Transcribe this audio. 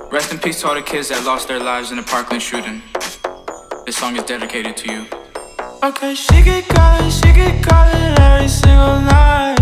Rest in peace to all the kids that lost their lives in the Parkland shooting. This song is dedicated to you. Okay, she get caught every single night.